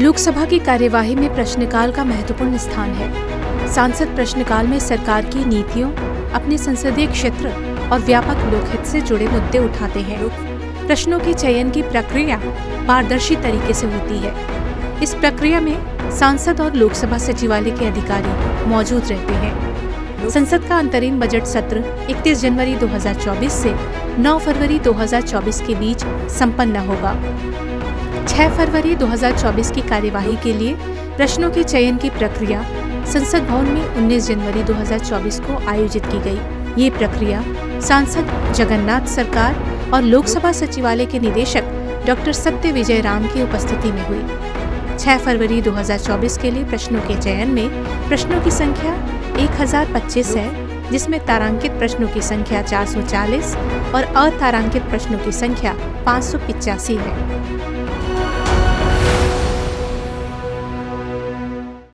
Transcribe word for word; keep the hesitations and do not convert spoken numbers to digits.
लोकसभा की कार्यवाही में प्रश्नकाल का महत्वपूर्ण स्थान है। सांसद प्रश्नकाल में सरकार की नीतियों, अपने संसदीय क्षेत्र और व्यापक लोकहित से जुड़े मुद्दे उठाते हैं। प्रश्नों के चयन की प्रक्रिया पारदर्शी तरीके से होती है। इस प्रक्रिया में सांसद और लोकसभा सचिवालय के अधिकारी मौजूद रहते हैं। संसद का अंतरिम बजट सत्र इकतीस जनवरी दो हज़ार चौबीस से नौ फरवरी दो हज़ार चौबीस के बीच संपन्न होगा। छह फरवरी दो हज़ार चौबीस की कार्यवाही के लिए प्रश्नों के चयन की प्रक्रिया संसद भवन में उन्नीस जनवरी दो हज़ार चौबीस को आयोजित की गई। ये प्रक्रिया सांसद जगन्नाथ सरकार और लोकसभा सचिवालय के निदेशक डॉक्टर सत्य विजय राम की उपस्थिति में हुई। छह फरवरी दो हज़ार चौबीस के लिए प्रश्नों के चयन में प्रश्नों की संख्या एक हज़ार पच्चीस है, जिसमें तारांकित प्रश्नों की संख्या चार सौ चालीस और अतारांकित प्रश्नों की संख्या पाँच सौ पिचासी है।